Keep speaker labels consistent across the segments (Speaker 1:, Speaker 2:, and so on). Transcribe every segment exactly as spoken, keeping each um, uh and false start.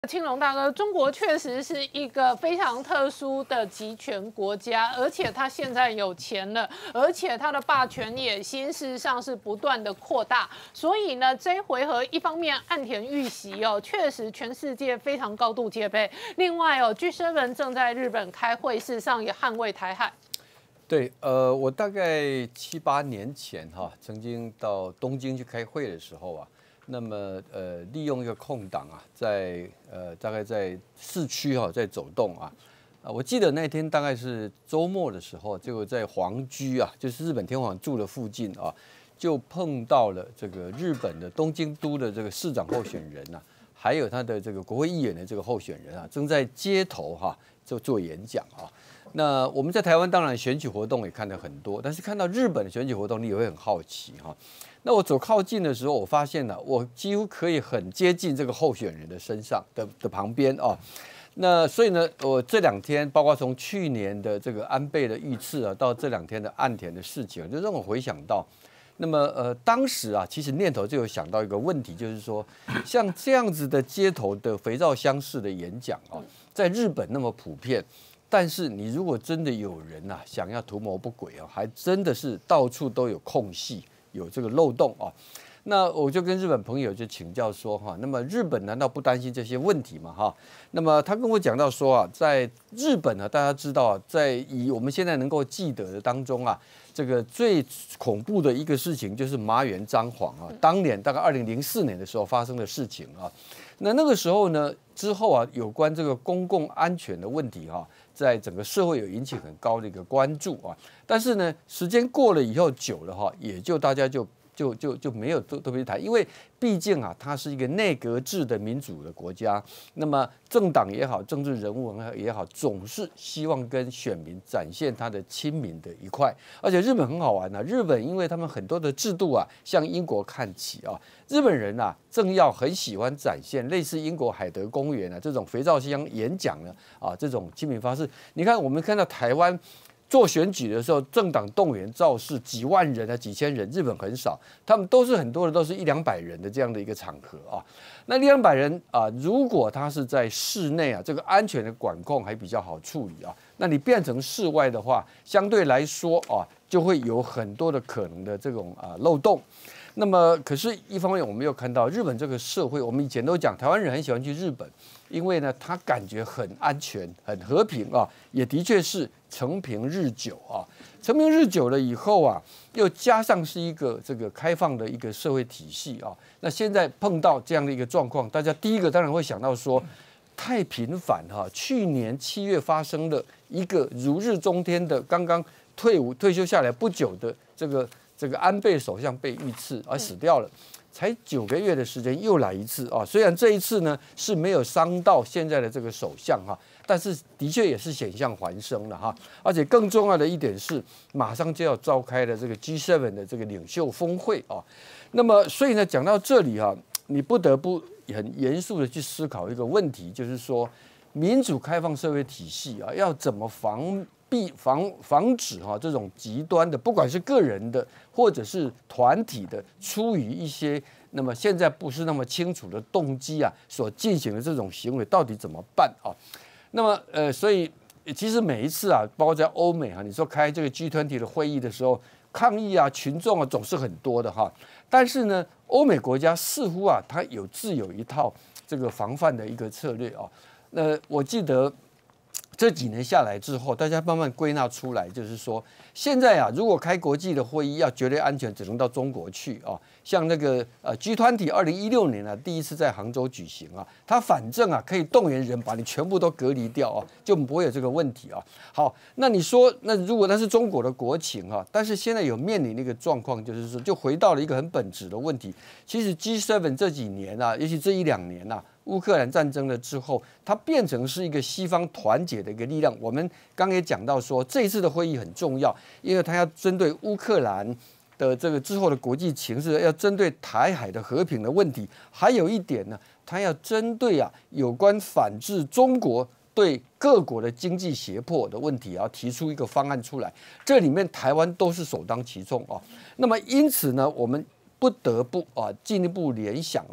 Speaker 1: 青龙大哥，中国确实是一个非常特殊的集权国家，而且它现在有钱了，而且它的霸权野心事实上是不断的扩大。所以呢，这一回合一方面岸田遇袭哦，确实全世界非常高度戒备。另外哦 ，G 七 正在日本开会，事实上也捍卫台海。
Speaker 2: 对，呃，我大概七八年前哈，曾经到东京去开会的时候啊。 那么，呃，利用一个空档啊，在呃，大概在市区哈、啊，在走动啊，啊，我记得那天大概是周末的时候，结果在皇居啊，就是日本天皇住的附近啊，就碰到了这个日本的东京都的这个市长候选人呐、啊，还有他的这个国会议员的这个候选人啊，正在街头哈、啊、就做演讲啊。那我们在台湾当然选举活动也看得很多，但是看到日本的选举活动，你也会很好奇哈、啊。 那我走靠近的时候，我发现呢、啊，我几乎可以很接近这个候选人的身上的的旁边啊。那所以呢，我这两天，包括从去年的这个安倍的遇刺啊，到这两天的岸田的事情，就让我回想到，那么呃，当时啊，其实念头就有想到一个问题，就是说，像这样子的街头的肥皂箱式的演讲啊，在日本那么普遍。 但是你如果真的有人呐、啊、想要图谋不轨啊，还真的是到处都有空隙，有这个漏洞啊。那我就跟日本朋友就请教说哈，那么日本难道不担心这些问题吗？哈，那么他跟我讲到说啊，在日本呢，大家知道啊，在以我们现在能够记得的当中啊，这个最恐怖的一个事情就是麻原彰晃啊，当年大概二零零四年的时候发生的事情啊。那那个时候呢，之后啊，有关这个公共安全的问题哈、啊。 在整个社会有引起很高的一个关注啊，但是呢，时间过了以后久了哈，也就大家就就就就没有特特别谈，因为毕竟啊，它是一个内阁制的民主的国家，那么政党也好，政治人物也好，总是希望跟选民展现他的亲民的一块。而且日本很好玩啊，日本因为他们很多的制度啊，向英国看齐啊，日本人啊，政要很喜欢展现类似英国海德公园啊这种肥皂箱演讲呢啊这种亲民方式。 你看，我们看到台湾做选举的时候，政党动员造势几万人啊、几千人，日本很少，他们都是很多的都是一两百人的这样的一个场合啊。那一两百人啊，如果他是在室内啊，这个安全的管控还比较好处理啊。那你变成室外的话，相对来说啊，就会有很多的可能的这种啊漏洞。 那么，可是，一方面我们又看到日本这个社会，我们以前都讲台湾人很喜欢去日本，因为呢，他感觉很安全、很和平啊，也的确是承平日久啊。承平日久了以后啊，又加上是一个这个开放的一个社会体系啊。那现在碰到这样的一个状况，大家第一个当然会想到说，太频繁哈、啊。去年七月发生的一个如日中天的，刚刚退伍退休下来不久的这个。 这个安倍首相被遇刺而死掉了，才九个月的时间又来一次啊！虽然这一次呢是没有伤到现在的这个首相哈，但是的确也是险象环生了哈。而且更重要的一点是，马上就要召开的这个 G 七 的这个领袖峰会啊。那么，所以呢，讲到这里哈，你不得不很严肃的去思考一个问题，就是说，民主开放社会体系啊，要怎么防？ 避防防止哈这种极端的，不管是个人的或者是团体的，出于一些那么现在不是那么清楚的动机啊，所进行的这种行为，到底怎么办啊？那么呃，所以其实每一次啊，包括在欧美啊，你说开这个 G 二十 的会议的时候，抗议啊，群众啊总是很多的哈。但是呢，欧美国家似乎啊，它有自有一套这个防范的一个策略啊。那我记得。 这几年下来之后，大家慢慢归纳出来，就是说，现在啊，如果开国际的会议要绝对安全，只能到中国去啊。像那个呃 G 二十 二零一六年啊，第一次在杭州举行啊，它反正啊可以动员人把你全部都隔离掉啊，就不会有这个问题啊。好，那你说，那如果那是中国的国情啊，但是现在有面临的一个状况，就是说，就回到了一个很本质的问题。其实 G 七 这几年啊，尤其这一两年啊。 乌克兰战争了之后，它变成是一个西方团结的一个力量。我们刚刚也讲到说，这一次的会议很重要，因为它要针对乌克兰的这个之后的国际情势，要针对台海的和平的问题，还有一点呢，它要针对啊有关反制中国对各国的经济胁迫的问题，要提出一个方案出来。这里面台湾都是首当其冲啊。那么因此呢，我们不得不啊进一步联想啊。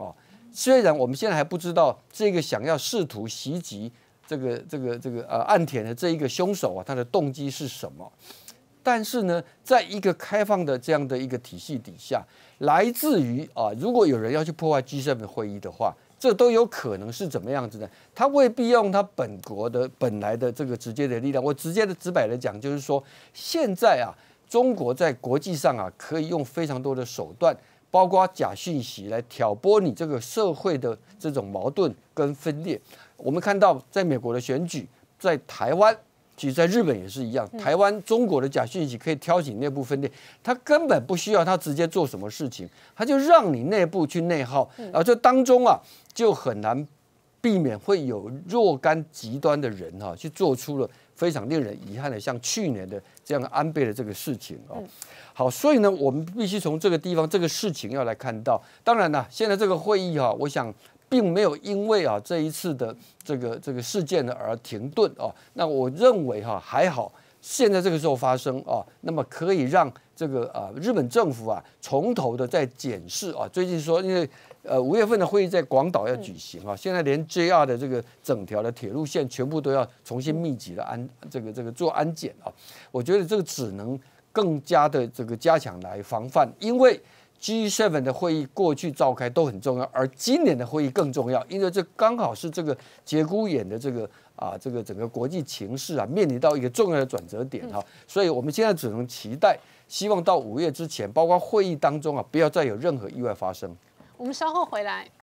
Speaker 2: 虽然我们现在还不知道这个想要试图袭击这个这个这个呃岸田的这一个凶手啊，他的动机是什么？但是呢，在一个开放的这样的一个体系底下，来自于啊，如果有人要去破坏 G 七 会议的话，这都有可能是怎么样子呢？他未必用他本国的本来的这个直接的力量。我直接的直白的讲，就是说，现在啊，中国在国际上啊，可以用非常多的手段。包括假讯息来挑拨你这个社会的这种矛盾跟分裂。我们看到，在美国的选举，在台湾，其实在日本也是一样。台湾中国的假讯息可以挑起内部分裂，他根本不需要他直接做什么事情，他就让你内部去内耗，然后这当中啊，就很难避免会有若干极端的人哈、啊，去做出了非常令人遗憾的，像去年的这样安倍的这个事情哦。好，所以呢，我们必须从这个地方这个事情要来看到。当然了，现在这个会议哈、啊，我想并没有因为啊这一次的这个这个事件呢而停顿啊。那我认为哈、啊、还好，现在这个时候发生啊，那么可以让这个啊日本政府啊从头的再检视啊。最近说，因为呃五月份的会议在广岛要举行啊，现在连 J R 的这个整条的铁路线全部都要重新密集的安这个这个做安检啊。我觉得这个只能更加的这个加强来防范，因为 G 七 的会议过去召开都很重要，而今年的会议更重要，因为这刚好是这个节骨眼的这个啊这个整个国际情势啊面临到一个重要的转折点哈，所以我们现在只能期待，希望到五月之前，包括会议当中啊，不要再有任何意外发生。
Speaker 1: 我们稍后回来。